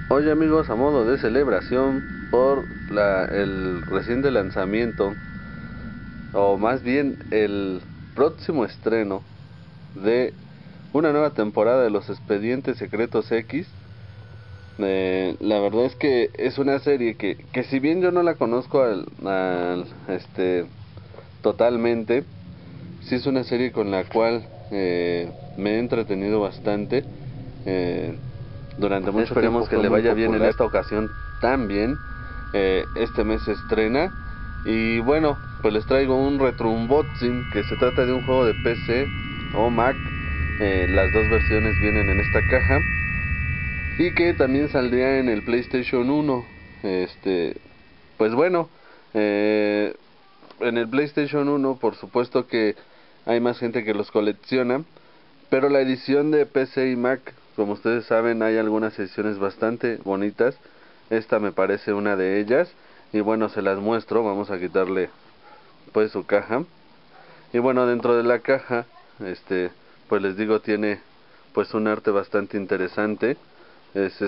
Hoy amigos, a modo de celebración por el reciente lanzamiento, o más bien el próximo estreno de una nueva temporada de Los Expedientes Secretos X. La verdad es que es una serie que si bien yo no la conozco totalmente, sí es una serie con la cual me he entretenido bastante. Durante mucho tiempo que le vaya bien en esta ocasión también. Este mes se estrena. Y bueno, pues les traigo un retro unboxing que se trata de un juego de PC o Mac. Las dos versiones vienen en esta caja. Y que también saldría en el PlayStation 1. Pues bueno, en el PlayStation 1 por supuesto que hay más gente que los colecciona. Pero la edición de PC y Mac, como ustedes saben, hay algunas ediciones bastante bonitas. Esta me parece una de ellas. Y bueno, se las muestro. Vamos a quitarle pues su caja. Y bueno, dentro de la caja, pues les digo, tiene pues un arte bastante interesante. Es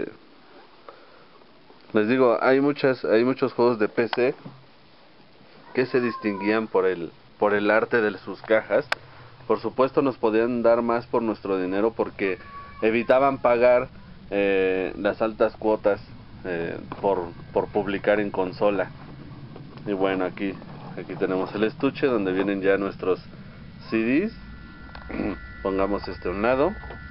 les digo, hay muchos juegos de PC que se distinguían por el arte de sus cajas. Por supuesto nos podían dar más por nuestro dinero porque evitaban pagar las altas cuotas por publicar en consola. Y bueno, aquí tenemos el estuche donde vienen ya nuestros CDs. Pongamos a un lado.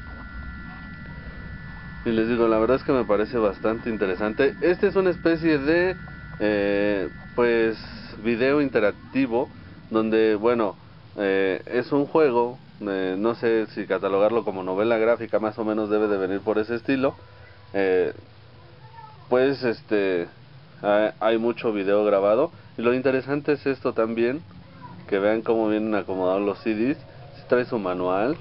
Y les digo, la verdad es que me parece bastante interesante. Este es una especie de pues video interactivo donde, bueno, es un juego, no sé si catalogarlo como novela gráfica, más o menos debe de venir por ese estilo. eh, pues hay mucho video grabado y lo interesante es esto también, que vean cómo vienen acomodados los CDs. Si trae su manual.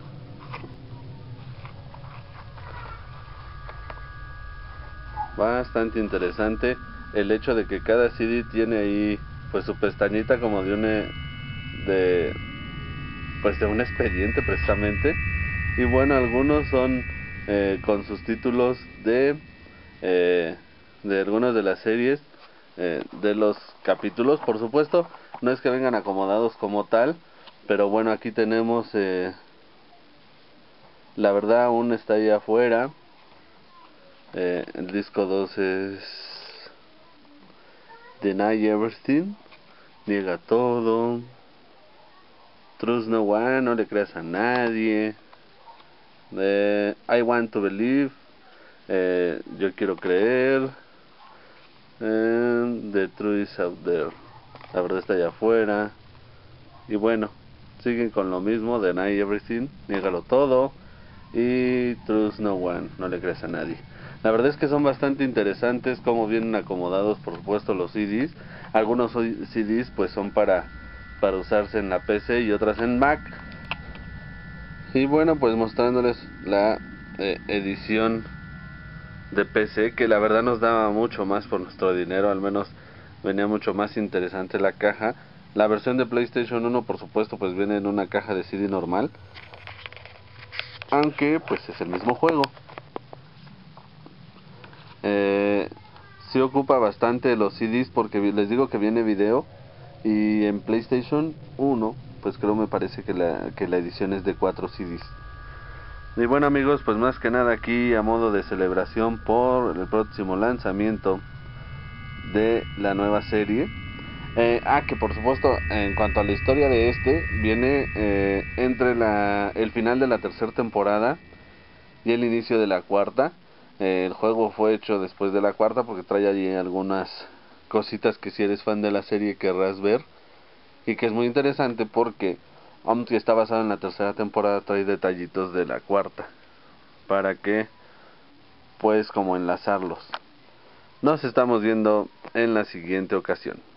Bastante interesante el hecho de que cada CD tiene ahí pues su pestañita como de pues de un expediente precisamente. Y bueno, algunos son con sus títulos eh, de algunas de las series, de los capítulos. Por supuesto no es que vengan acomodados como tal, pero bueno, aquí tenemos la verdad aún está ahí afuera. El disco 2 es Deny Everything, niega todo, Trust No One, no le creas a nadie, I Want to Believe, yo quiero creer, The Truth is Out There, la verdad está allá afuera. Y bueno, siguen con lo mismo, Deny Everything, niégalo todo, y Trust No One, no le creas a nadie. La verdad es que son bastante interesantes como vienen acomodados, por supuesto, los CDs. Algunos CDs pues son para usarse en la PC y otras en Mac. Y bueno, pues mostrándoles la edición de PC, que la verdad nos daba mucho más por nuestro dinero, al menos venía mucho más interesante la caja. La versión de PlayStation 1 por supuesto pues viene en una caja de CD normal, aunque pues es el mismo juego. Sí ocupa bastante los CDs porque les digo que viene video, y en PlayStation 1 pues creo, me parece que la edición es de 4 CDs. Y bueno amigos, pues más que nada aquí a modo de celebración por el próximo lanzamiento de la nueva serie. Que por supuesto, en cuanto a la historia de viene entre el final de la tercera temporada y el inicio de la cuarta. El juego fue hecho después de la cuarta porque trae allí algunas cositas que si eres fan de la serie querrás ver, y que es muy interesante porque aunque está basado en la tercera temporada trae detallitos de la cuarta para que pues como enlazarlos. Nos estamos viendo en la siguiente ocasión.